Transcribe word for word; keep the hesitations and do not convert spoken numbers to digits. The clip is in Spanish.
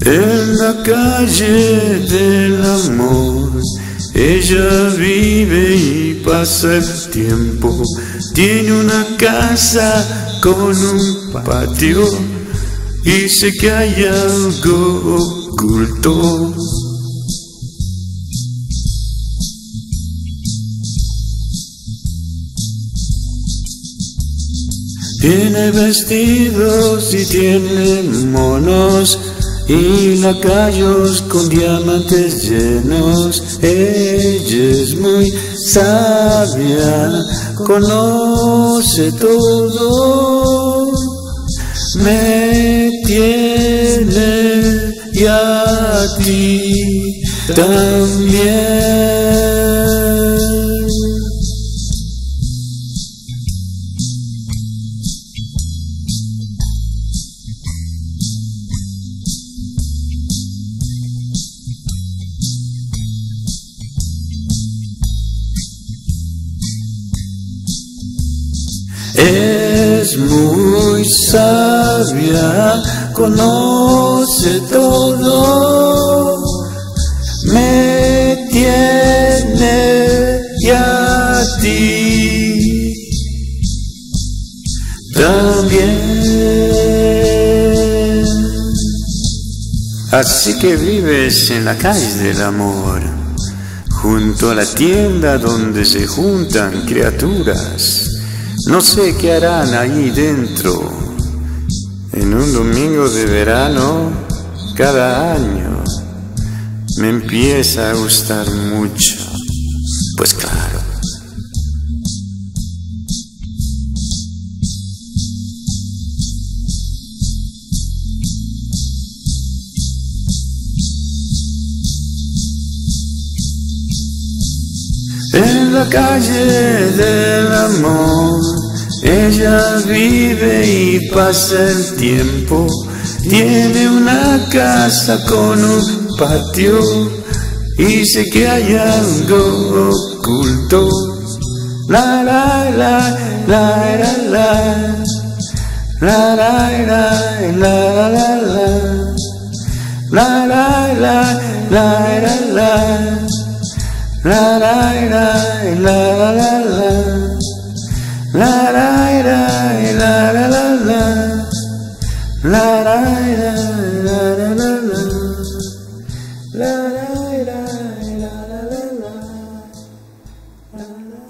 En la calle del amor, ella vive y pasa el tiempo. Tiene una casa con un patio y sé que hay algo oculto. Tiene vestidos y tiene monos y lacayos con diamantes llenos. Ella es muy sabia, conoce todo. Me tiene y a ti también. Es muy sabia, conoce todo, me tiene y a ti también. Así que vives en la calle del amor, junto a la tienda donde se juntan criaturas. No sé qué harán allí dentro, en un domingo de verano, cada año. Me empieza a gustar mucho, pues claro. En la calle del amor, ella vive y pasa el tiempo. Tiene una casa con un patio y sé que hay algo oculto. La la la la la la la la la la la la la la la la. La la la la la la la la la la la la la la la la la la la.